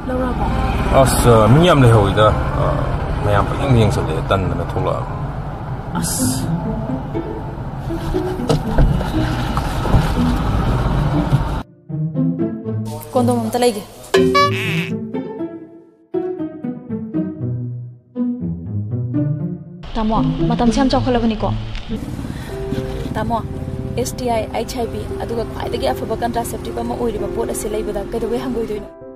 Laura. As mi am le hoi da mayam pang yeng sa le tan na thola. As Condom ta lagi. Tamo, matam siam chokholabani ko. Tamo, STI, HIV, aduga khwaidagi afaba contraceptive ama oiriba pot ase leibada kaidawe hangoi doino.